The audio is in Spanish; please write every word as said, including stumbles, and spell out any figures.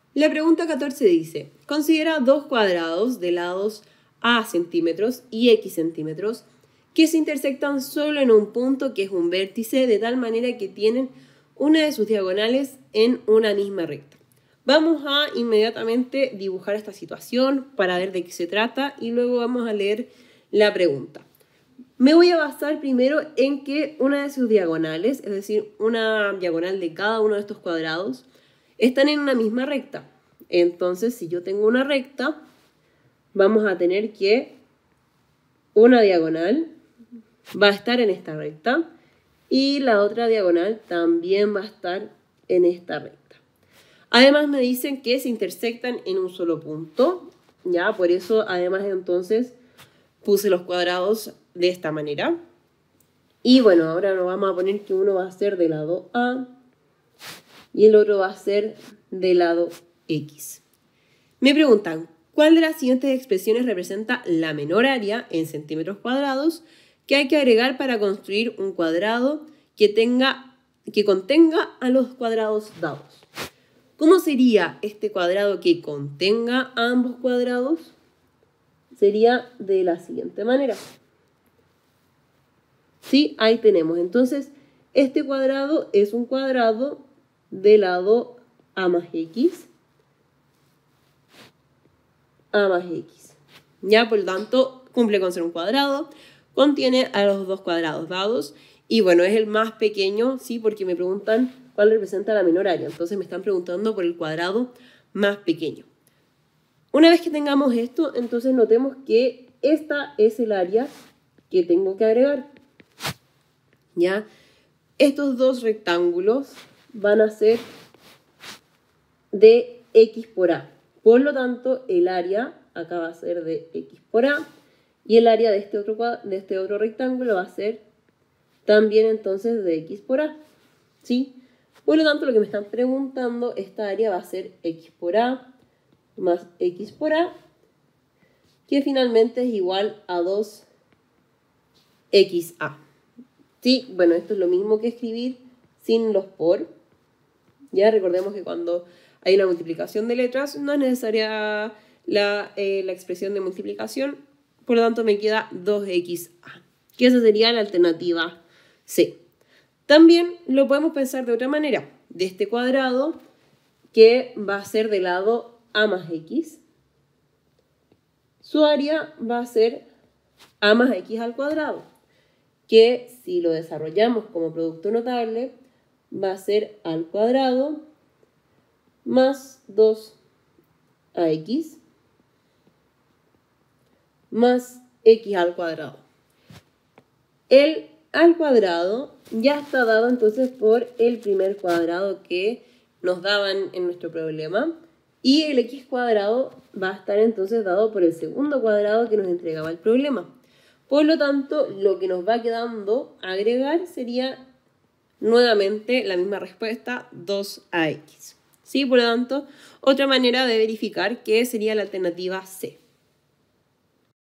La pregunta catorce dice, considera dos cuadrados de lados A centímetros y X centímetros que se intersectan solo en un punto que es un vértice de tal manera que tienen una de sus diagonales en una misma recta. Vamos a inmediatamente dibujar esta situación para ver de qué se trata y luego vamos a leer la pregunta. Me voy a basar primero en que una de sus diagonales, es decir, una diagonal de cada uno de estos cuadrados, están en una misma recta. Entonces, si yo tengo una recta, vamos a tener que una diagonal va a estar en esta recta y la otra diagonal también va a estar en esta recta. Además me dicen que se intersectan en un solo punto, ya, por eso además entonces puse los cuadrados de esta manera. Y bueno, ahora nos vamos a poner que uno va a ser del lado A y el otro va a ser del lado X. Me preguntan, ¿cuál de las siguientes expresiones representa la menor área en centímetros cuadrados que hay que agregar para construir un cuadrado que, tenga, que contenga a los cuadrados dados? ¿Cómo sería este cuadrado que contenga a ambos cuadrados? Sería de la siguiente manera. Sí, ahí tenemos. Entonces, este cuadrado es un cuadrado de lado A más X. A más X. Ya, por lo tanto, cumple con ser un cuadrado. Contiene a los dos cuadrados dados. Y bueno, es el más pequeño, sí, porque me preguntan cuál representa la menor área. Entonces me están preguntando por el cuadrado más pequeño. Una vez que tengamos esto, entonces notemos que esta es el área que tengo que agregar. ¿Ya? Estos dos rectángulos van a ser de X por A. Por lo tanto, el área acá va a ser de X por A y el área de este otro, de este otro rectángulo va a ser también entonces de X por A. ¿Sí? Por lo tanto, lo que me están preguntando, esta área va a ser X por A más X por A, que finalmente es igual a dos X A. Sí, bueno, esto es lo mismo que escribir sin los por. Ya recordemos que cuando hay una multiplicación de letras no es necesaria la, eh, la expresión de multiplicación, por lo tanto me queda dos X A, que esa sería la alternativa C. También lo podemos pensar de otra manera, de este cuadrado que va a ser del lado A más X, su área va a ser A más X al cuadrado, que si lo desarrollamos como producto notable, va a ser al cuadrado más dos A X más X al cuadrado. El al cuadrado ya está dado entonces por el primer cuadrado que nos daban en nuestro problema y el X cuadrado va a estar entonces dado por el segundo cuadrado que nos entregaba el problema. Por lo tanto, lo que nos va quedando agregar sería nuevamente la misma respuesta, dos A X. ¿Sí? Por lo tanto, otra manera de verificar que sería la alternativa C.